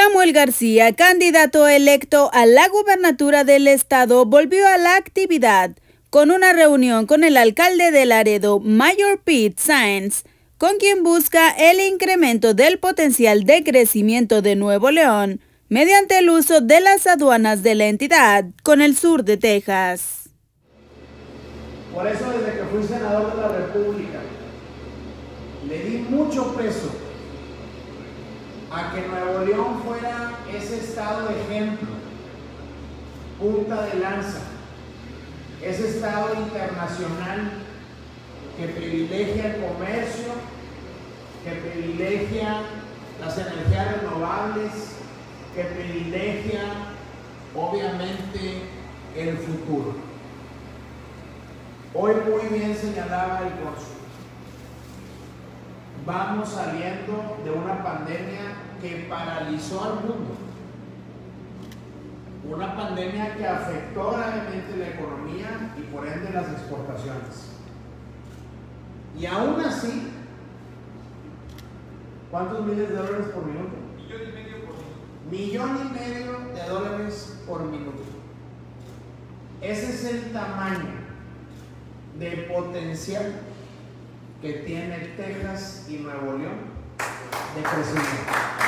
Samuel García, candidato electo a la gubernatura del estado, volvió a la actividad con una reunión con el alcalde de Laredo, Mayor Pete Sáenz, con quien busca el incremento del potencial de crecimiento de Nuevo León mediante el uso de las aduanas de la entidad con el sur de Texas. Por eso, desde que fui senador de la República, le di mucho peso a que Nuevo León fuera ese estado de ejemplo, punta de lanza, ese estado internacional que privilegia el comercio, que privilegia las energías renovables, que privilegia obviamente el futuro. Hoy muy bien señalaba el cónsul, vamos saliendo de una pandemia que paralizó al mundo, una pandemia que afectó gravemente la economía y por ende las exportaciones. Y aún así, ¿cuántos miles de dólares por minuto? Millón y medio de dólares por minuto. Ese es el tamaño de potencial que tiene Texas y Nuevo León de crecimiento.